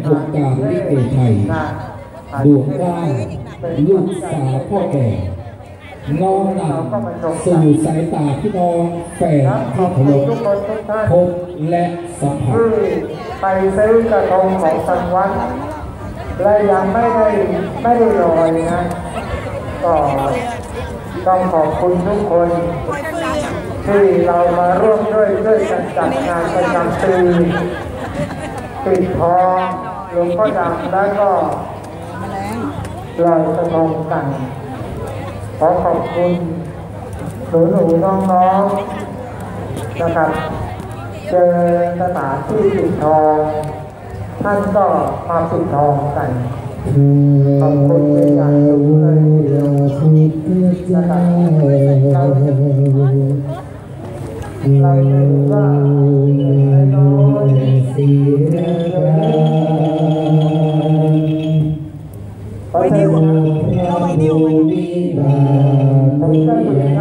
วงการลิเกไทยดวงก้าวลูกสาวพ่อแก่น้อมนำสู่สายตาพี่น้องแฟนที่เคารพพบและสัมผัสไปซื้อกระทงของสังวัดและยังไม่ได้ลอยนะก็ต้องขอบคุณทุกคนที่เรามาร่วมด้วยกันจัดงานประจำปีปิดทองหลวงพ่อดำแล้วก็ลอยกระทงกันขอขอบคุณหนูน้องๆนะครับเจอสถานที่ปิดทองท่านก็มาปิดทองกันขอบคุณเป็นอย่างสูงเลยนะครับเราจะว่าน้อยสีไปนิ้วเราไปนิ้วผมจะอยู่ใน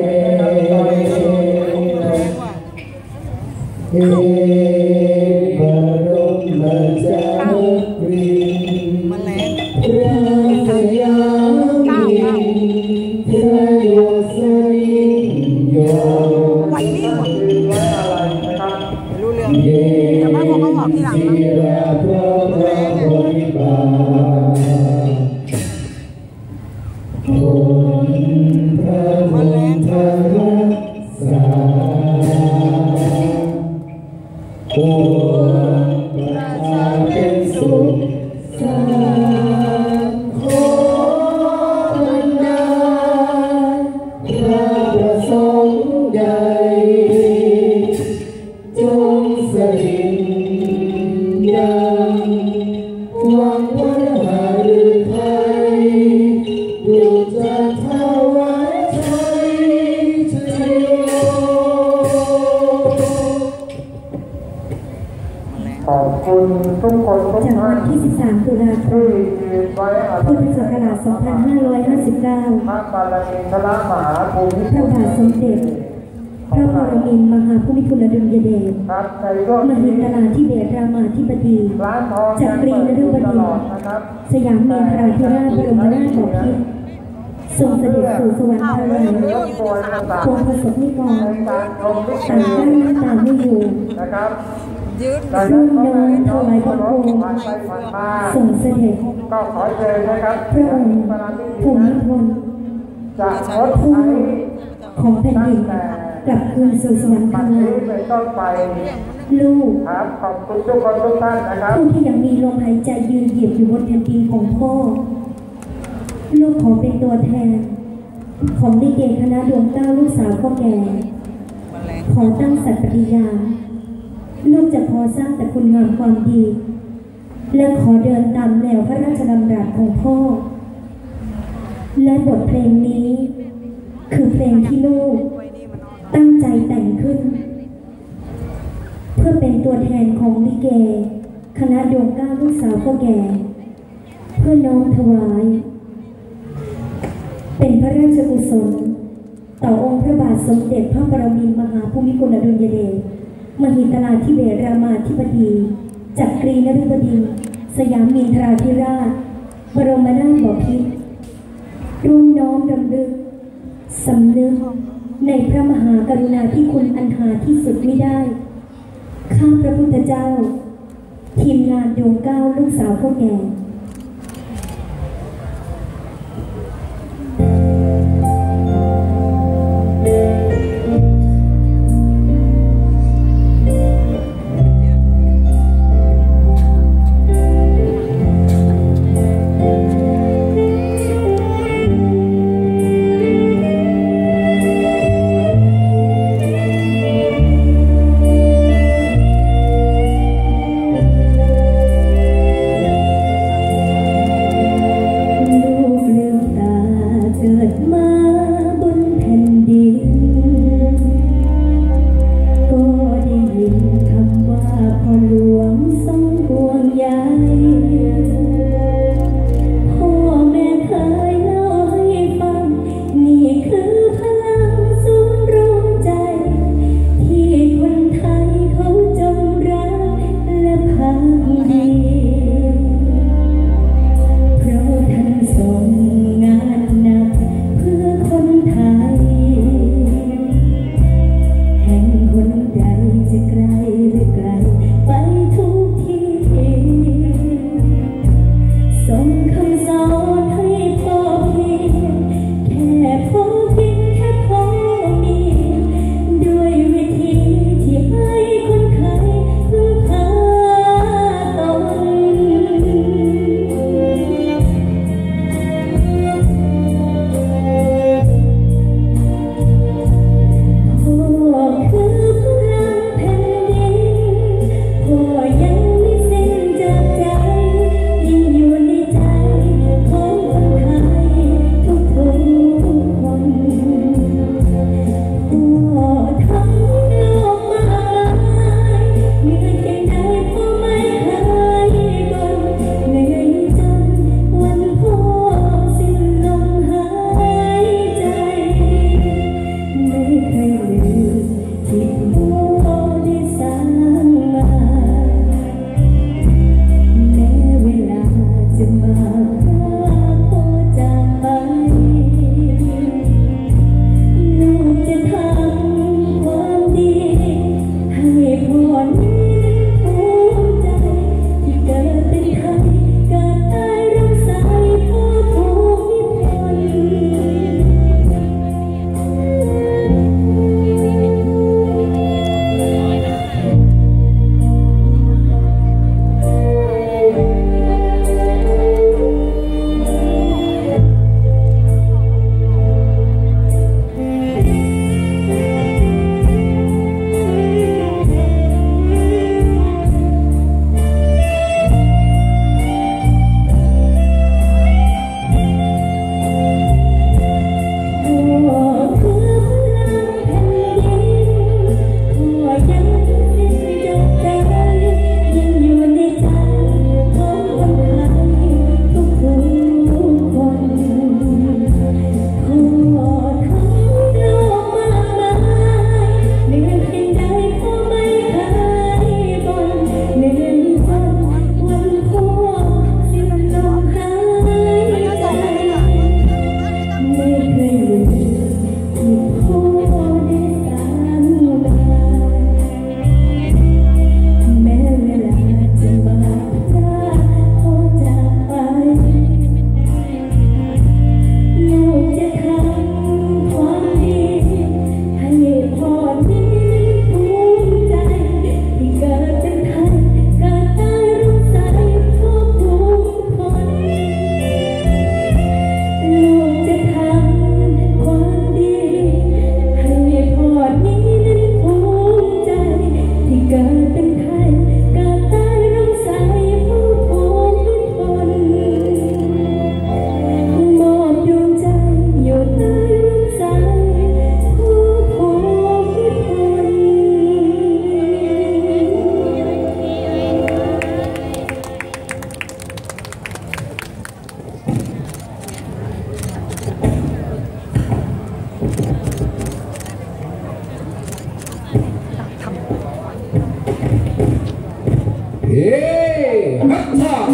จากวันที่ 13 ตุลาคม พุทธศักราช 2559 พระบาทสมเด็จพระปรมินทรมหาภูมิพลอดุลยเดชมหิดลธิเบศรามาธิบดีจักรีนฤบดินทร์สยามเมธาธิราชบรมราชบพิตรทรงเสด็จสู่สวรรคาลัยทรงประสบนิกรต่างได้น้ำตาไม่อยู่รุ่งเดินถวายบังคมส่งเสด็จก็ขอเชิญนะครับพระองค์ภูมิพลผู้ของแผ่นดินกลับคืนสู่สวรรคาลัยลูกครับขอบคุณทุกคนทุกท่านนะครับผู้ที่ยังมีลมหายใจยืนเหยียบอยู่บนแผ่นดินของพ่อลูกขอเป็นตัวแทนของลิเกคณะดวงเก้าลูกสาวพ่อแก่ขอตั้งสัตย์ปฏิญาณลูกจะขอสร้างแต่คุณงามความดีและขอเดินตามแนวพระราชดำรัสของพ่อและบทเพลงนี้คือเพลงที่ลูกตั้งใจแต่งขึ้นเพื่อเป็นตัวแทนของลิเกคณะดวงเก้าลูกสาวพ่อแก่เพื่อน้อมถวายเป็นพระราชกุศลต่อองค์พระบาทสมเด็จพระปรมินทรมหาภูมิพลอดุลยเดชมหิดลธิเบศรามาธิบดีจักรีนฤบดินทร์สยามเมธาธิราชบรมราชบพิตรร่วมน้อมรำลึกสำนึกในพระมหากรุณาธิคุณอันหาที่สุดไม่ได้ข้าพระพุทธเจ้าทีมงานดวงเก้าลูกสาวพ่อแก่